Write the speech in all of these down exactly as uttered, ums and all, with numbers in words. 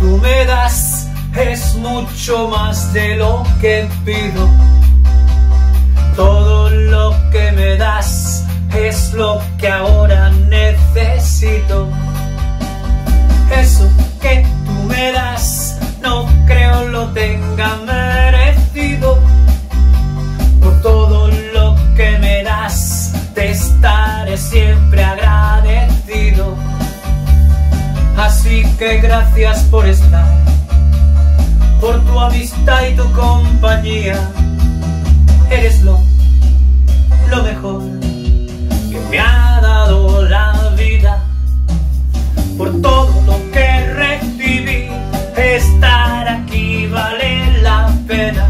tú me das es mucho más de lo que pido. Todo lo que me das es lo que ahora necesito. Eso que tú me das no creo lo tenga merecido. Por todo lo que me das te estaré siempre agradecido. Así que gracias por estar, por tu amistad y tu compañía. Eres lo, lo mejor que me ha dado la vida. Por todo lo que recibí, estar aquí vale la pena.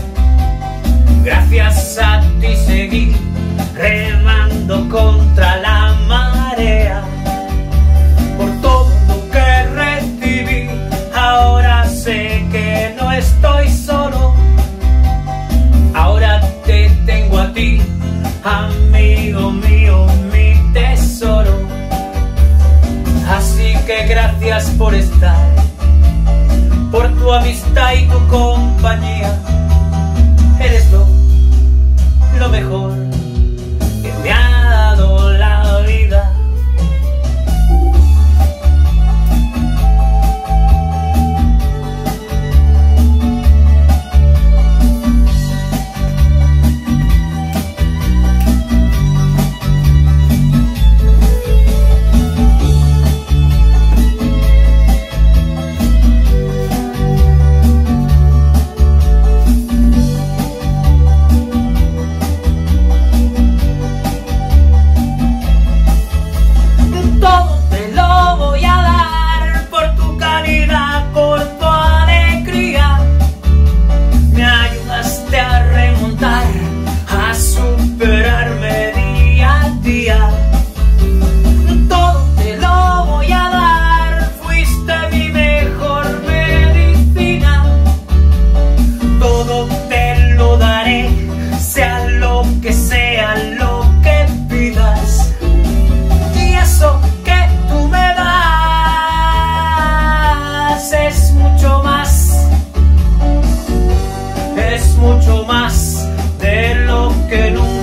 Gracias a ti seguí remando contra la marea. Por todo lo que recibí, ahora sé que no estoy solo. Ahora te tengo a ti, amigo mío, mi tesoro. Así que gracias por estar, por tu amistad y tu compañía. Eres lo, lo mejor que me ha dado la vida. Mucho más de lo que nunca